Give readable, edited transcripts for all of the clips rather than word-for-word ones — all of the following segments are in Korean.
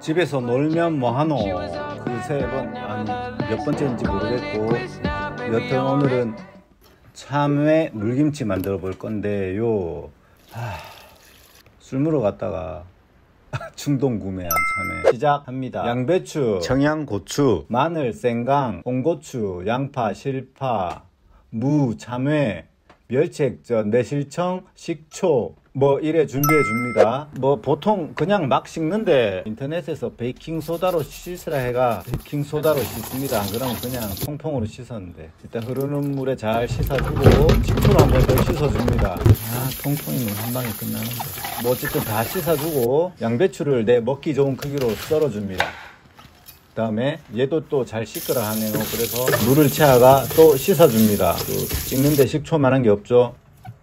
집에서 놀면 뭐하노? 그 세 번, 아니 몇 번째인지 모르겠고, 여튼 오늘은 참외 물김치 만들어 볼 건데요. 술 먹으러 갔다가 충동 구매한 참외 시작합니다. 양배추, 청양고추, 마늘, 생강, 홍고추, 양파, 실파, 무, 참외, 멸치액젓, 매실청, 식초 뭐 이래 준비해 줍니다. 뭐 보통 그냥 막 씻는데 인터넷에서 베이킹소다로 씻으라 해가 베이킹소다로 씻습니다. 안 그러면 그냥 통풍으로 씻었는데 일단 흐르는 물에 잘 씻어주고 식초로 한 번 더 씻어줍니다. 통풍이면 한 방에 끝나는데 뭐 어쨌든 다 씻어주고 양배추를 내 먹기 좋은 크기로 썰어줍니다. 그 다음에 얘도 또 잘 씻으라 하네요. 그래서 물을 채아가 또 씻어줍니다. 씻는데 식초만한 게 없죠.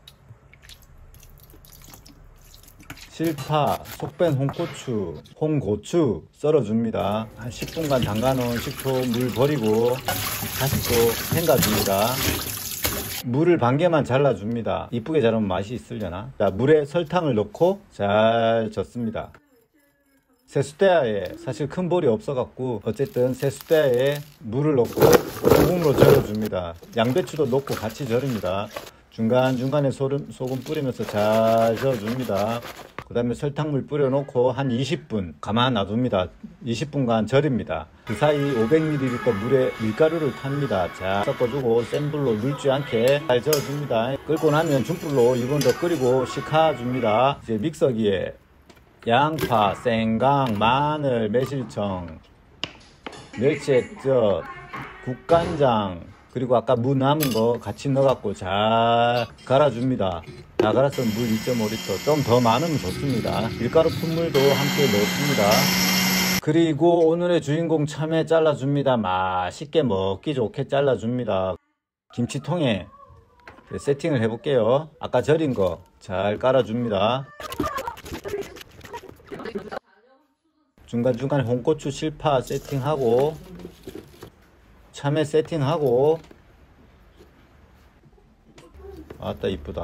실파, 속뺀 홍고추 썰어줍니다. 한 10분간 담가놓은 식초 물 버리고 다시 또 헹궈줍니다. 물을 반 개만 잘라줍니다. 이쁘게 자르면 맛이 있으려나? 자, 물에 설탕을 넣고 잘 젓습니다. 세숫대야에 사실 큰 볼이 없어갖고 어쨌든 세숫대야에 물을 넣고 소금으로 절여줍니다. 양배추도 넣고 같이 절입니다. 중간중간에 소금 뿌리면서 잘 저어줍니다. 그 다음에 설탕물 뿌려놓고 한 20분 가만 놔둡니다. 20분간 절입니다. 그 사이 500ml 물에 밀가루를 탑니다. 잘 섞어주고 센 불로 눌지 않게 잘 저어줍니다. 끓고 나면 중불로 2분 더 끓이고 식혀줍니다. 이제 믹서기에 양파, 생강, 마늘, 매실청, 멸치액젓, 국간장 그리고 아까 무 남은 거 같이 넣어갖고 잘 갈아줍니다. 다 갈았으면 물 2.5L 좀 더 많으면 좋습니다. 밀가루 푼물도 함께 넣습니다. 그리고 오늘의 주인공 참외 잘라줍니다. 맛있게 먹기 좋게 잘라줍니다. 김치통에 세팅을 해볼게요. 아까 절인 거 잘 깔아줍니다. 중간중간 홍고추 실파 세팅하고 참외 세팅하고 아따 이쁘다.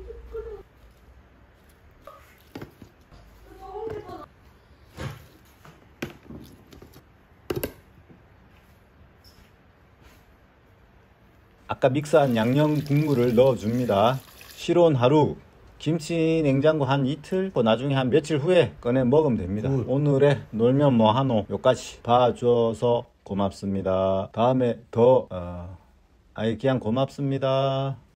아까 믹스한 양념 국물을 넣어줍니다. 실온 하루 김치 냉장고 한 이틀 나중에 한 며칠 후에 꺼내 먹으면 됩니다. 오늘의 놀면 뭐하노 요까지 봐줘서 고맙습니다. 다음에 더 그냥 고맙습니다.